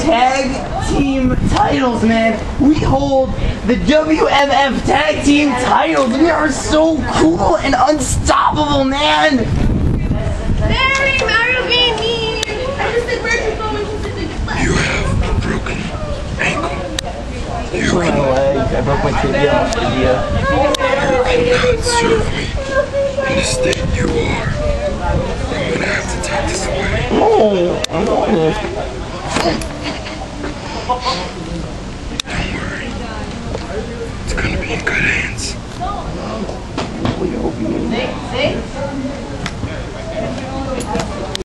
tag team titles, man. We hold the WMF tag team titles. We are so cool and unstoppable, man. Mario being mean. I just said where's your phone when you said that You have a broken ankle. You My leg. I broke my tibia on tibia. cannot serve me in the state you are. I'm gonna have to take this away. No, I want it. Don't worry. It's gonna be in good hands. We hope you. See?